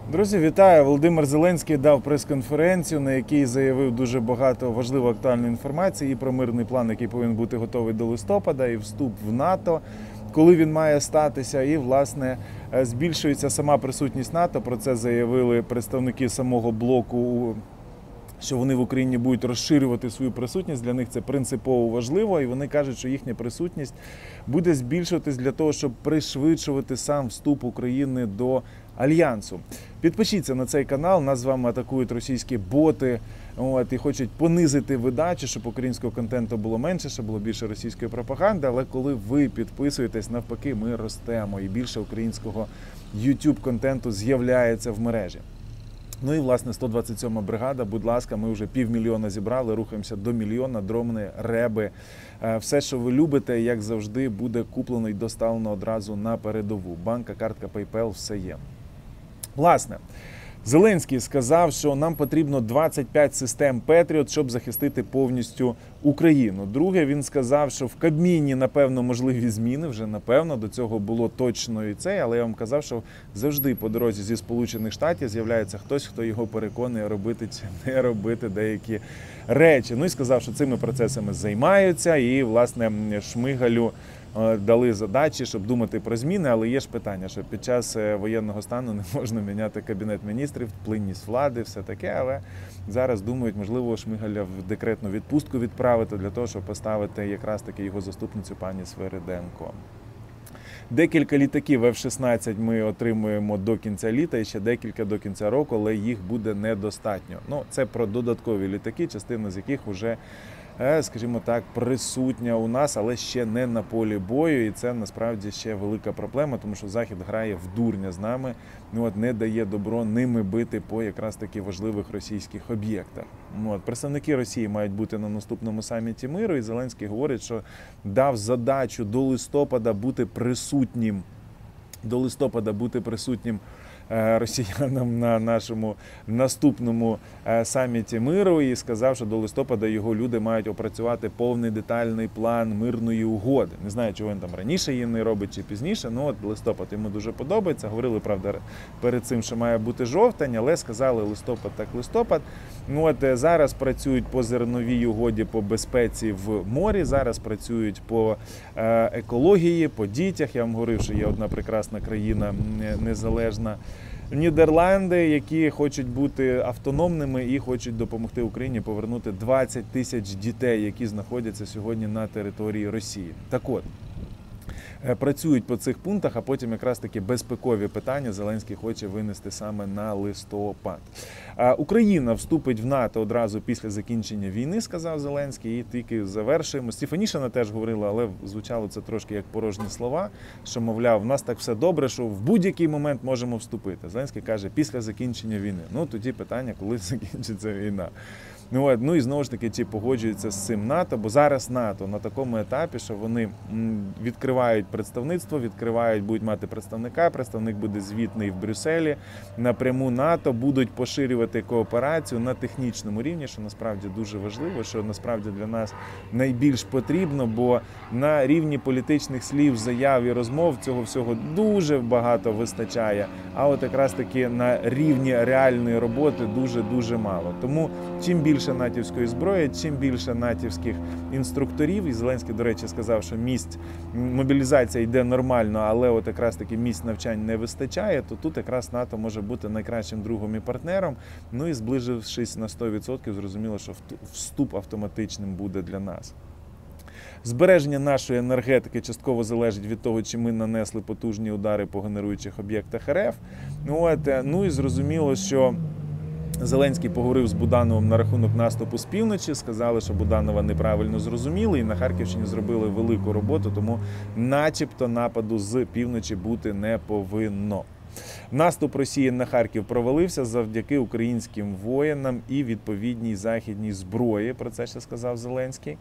Друзі, вітаю! Володимир Зеленський дав прес-конференцію, на якій заявив дуже багато важливої актуальної інформації і про мирний план, який повинен бути готовий до листопада, і вступ в НАТО, коли він має статися, і, власне, збільшується сама присутність НАТО. Про це заявили представники самого блоку, що вони в Україні будуть розширювати свою присутність. Для них це принципово важливо, і вони кажуть, що їхня присутність буде збільшуватись для того, щоб пришвидшувати сам вступ України до Альянсу. Підпишіться на цей канал, нас з вами атакують російські боти і хочуть понизити видачу, щоб українського контенту було менше, щоб було більше російської пропаганди, але коли ви підписуєтесь, навпаки, ми ростемо і більше українського YouTube-контенту з'являється в мережі. Ну і, власне, 127-ма бригада, будь ласка, ми вже 500 000 зібрали, рухаємося до 1 мільйона, дрони, реби. Все, що ви любите, як завжди, буде куплено і доставлено одразу на передову. Банка, картка, PayPal, все є. Власне, Зеленський сказав, що нам потрібно 25 систем Петріот, щоб захистити повністю Україну. Друге, він сказав, що в Кабміні, напевно, можливі зміни, вже напевно, до цього було точно і це, але я вам казав, що завжди по дорозі зі Сполучених Штатів з'являється хтось, хто його переконує робити чи не робити деякі речі. Ну і сказав, що цими процесами займаються і, власне, Шмигалю дали задачі, щоб думати про зміни, але є ж питання, що під час воєнного стану не можна міняти Кабінет міністрів, плинність влади, все таке, але зараз думають, можливо, Шмигаля в декретну відпустку відправити для того, щоб поставити якраз таки його заступницю пані Свириденко. Декілька літаків F-16 ми отримуємо до кінця літа і ще декілька до кінця року, але їх буде недостатньо. Ну, це про додаткові літаки, частина з яких вже, скажімо так, присутня у нас, але ще не на полі бою. І це насправді ще велика проблема, тому що Захід грає в дурня з нами, не дає добро ними бити по якраз таки важливих російських об'єктах. Представники Росії мають бути на наступному саміті миру, і Зеленський говорить, що дав задачу до листопада бути присутнім. Росіянам на нашому наступному саміті миру і сказав, що до листопада його люди мають опрацювати повний детальний план мирної угоди. Не знаю, чого він там раніше її не робить чи пізніше, листопад йому дуже подобається. Говорили, правда, перед цим, що має бути жовтень, але сказали листопад так листопад. Зараз працюють по зерновій угоді, по безпеці в морі, зараз працюють по екології, по дітях. Я вам говорив, що є одна прекрасна країна незалежна, Нідерланди, які хочуть бути автономними і хочуть допомогти Україні повернути 20 тисяч дітей, які знаходяться сьогодні на території Росії. Так от, працюють по цих пунктах, а потім якраз таки безпекові питання Зеленський хоче винести саме на листопад. Україна вступить в НАТО одразу після закінчення війни, сказав Зеленський, і тільки завершуємо. Стефанішина теж говорила, але звучало це трошки як порожні слова, що, мовляв, в нас так все добре, що в будь-який момент можемо вступити. Зеленський каже, після закінчення війни. Тоді питання, коли закінчиться війна. І знову ж таки, чи погоджуються з цим НАТО, бо зараз НАТО на такому етапі, що вони відкривають представництво, будуть мати представника, представник буде звітний в Брюсселі, напряму НАТО, будуть поширювати кооперацію на технічному рівні, що насправді дуже важливо, що насправді для нас найбільш потрібно, бо на рівні політичних слів, заяв і розмов цього всього дуже багато вистачає, а от якраз таки на рівні реальної роботи дуже-дуже мало. Тому чим більше натівської зброї, чим більше натівських інструкторів, і Зеленський, до речі, сказав, що місць мобілізація йде нормально, але от якраз таки місць навчань не вистачає, то тут якраз НАТО може бути найкращим другом і партнером, і зближившись на 100%, зрозуміло, що вступ автоматичним буде для нас. Збереження нашої енергетики частково залежить від того, чи ми нанесли потужні удари по генеруючих об'єктах РФ. І зрозуміло, що Зеленський поговорив з Будановим на рахунок наступу з півночі, сказали, що Буданова неправильно зрозуміли, і на Харківщині зробили велику роботу, тому начебто нападу з півночі бути не повинно. Наступ Росії на Харків провалився завдяки українським воїнам і відповідній західній зброї, про це ще сказав Зеленський.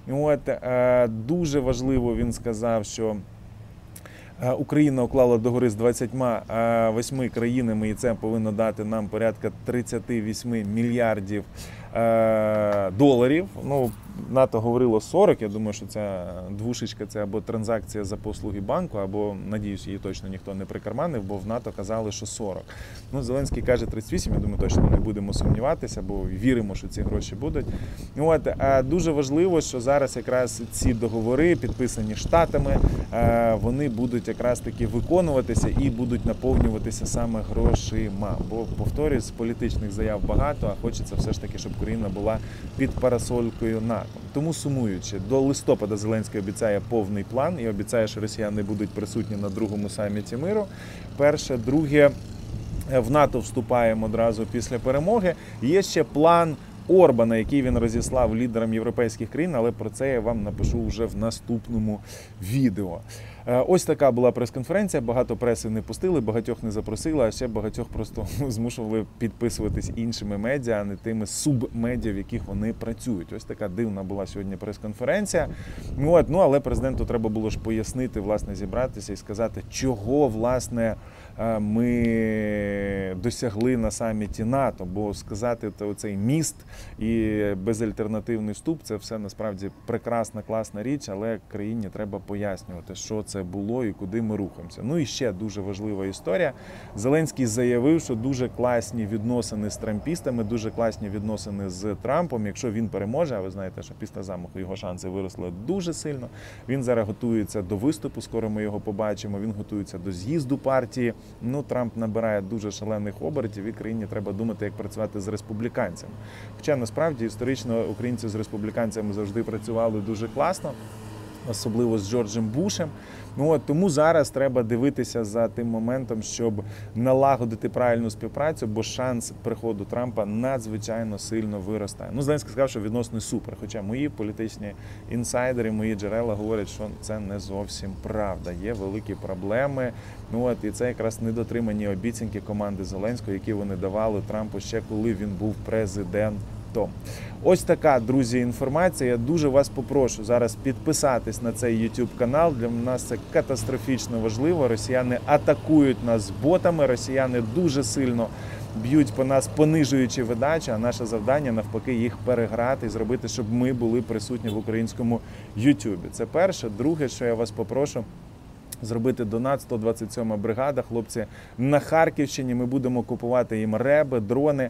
Дуже важливо він сказав, що Україна уклала договори з 28 країнами, і це повинно дати нам порядка 38 мільярдів доларів. Ну, НАТО говорило 40, я думаю, що ця двушечка – це або транзакція за послуги банку, або, надіюсь, її точно ніхто не прикарманив, бо в НАТО казали, що 40. Ну, Зеленський каже 38, я думаю, точно не будемо сумніватися, бо віримо, що ці гроші будуть. От, дуже важливо, що зараз якраз ці договори, підписані Штатами, вони будуть якраз таки виконуватися і будуть наповнюватися саме грошима. Бо, повторюсь, політичних заяв багато, а хочеться все ж таки, щоб Україна була під парасолькою НАТО. Тому, сумуючи, до листопада Зеленський обіцяє повний план і обіцяє, що росіяни будуть присутні на другому саміті миру. Перше. Друге, в НАТО вступаємо одразу після перемоги. Є ще план Орбана, який він розіслав лідерам європейських країн, але про це я вам напишу вже в наступному відео. Ось така була прес-конференція, багато преси не пустили, багатьох не запросили, а ще багатьох просто змушували підписуватись іншими медіа, а не тими субмедіа, в яких вони працюють. Ось така дивна була сьогодні прес-конференція. Ну, але президенту треба було ж пояснити, власне, зібратися і сказати, чого, власне, ми досягли на саміті НАТО, бо сказати оцей міст і безальтернативний вступ – це все насправді прекрасна, класна річ, але країні треба пояснювати, що це було і куди ми рухаємося. Ну і ще дуже важлива історія. Зеленський заявив, що дуже класні відносини з трампістами, дуже класні відносини з Трампом. Якщо він переможе, а ви знаєте, що після замаху його шанси виросли дуже сильно. Він зараз готується до виступу, скоро ми його побачимо, він готується до з'їзду партії. Ну, Трамп набирає дуже шалених обертів, і країні треба думати, як працювати з республіканцями. Хоча, насправді, історично українці з республіканцями завжди працювали дуже класно, особливо з Джорджем Бушем. Тому зараз треба дивитися за тим моментом, щоб налагодити правильну співпрацю, бо шанс приходу Трампа надзвичайно сильно виростає. Зеленський сказав, що відносно супер, хоча мої політичні інсайдери, мої джерела говорять, що це не зовсім правда. Є великі проблеми, і це якраз недотримані обіцянки команди Зеленського, які вони давали Трампу ще коли він був президентом. Ось така, друзі, інформація. Я дуже вас попрошу зараз підписатись на цей YouTube канал. Для нас це катастрофічно важливо. Росіяни атакують нас ботами, росіяни дуже сильно б'ють по нас, понижуючи видачу, а наше завдання навпаки їх переграти і зробити, щоб ми були присутні в українському YouTube. Це перше. Друге, що я вас попрошу, зробити донат, 127 бригада, хлопці на Харківщині, ми будемо купувати їм реби, дрони.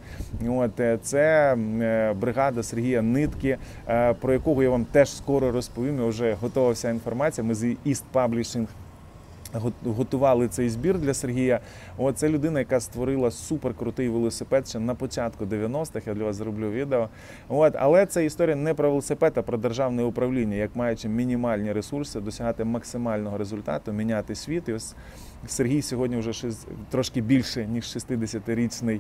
Це бригада Сергія Нитки, про якого я вам теж скоро розповім, вже готова вся інформація, ми з East Publishing готували цей збір для Сергія. Це людина, яка створила суперкрутий велосипед ще на початку 90-х, я для вас зроблю відео. Але це історія не про велосипед, а про державне управління, як маючи мінімальні ресурси, досягати максимального результату, міняти світ. І ось Сергій сьогодні вже трошки більше, ніж 60-річний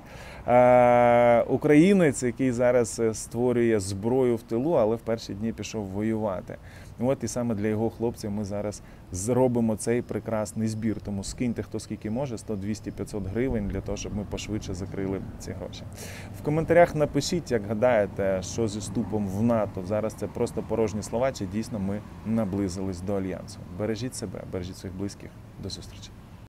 українець, який зараз створює зброю в тилу, але в перші дні пішов воювати. І саме для його хлопців ми зараз зробимо цей прекрасний збір. Тому скиньте хто скільки може, 100, 200, 500 гривень, для того, щоб ми пошвидше закрили ці гроші. В коментарях напишіть, як гадаєте, що зі вступом в НАТО. Зараз це просто порожні слова, чи дійсно ми наблизились до Альянсу. Бережіть себе, бережіть своїх близьких. До зустрічі.